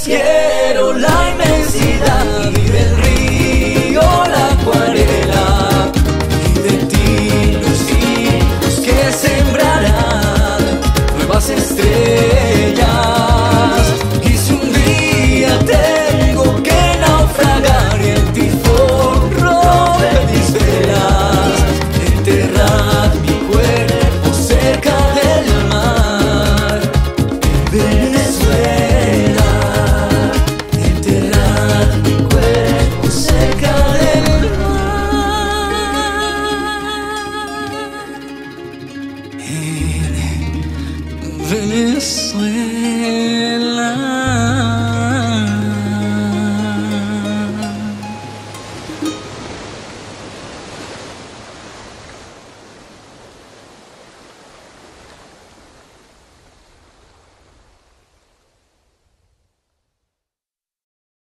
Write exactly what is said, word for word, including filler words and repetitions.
quiero la inmensidad y del río la acuarela y de ti los hijos que sembrarán nuevas estrellas. Y si un día tengo que naufragar y el tifón rompe mis velas, enterrad mi cuerpo cerca del mar en Venezuela. Enterrad mi cuerpo cerca del mar en Venezuela.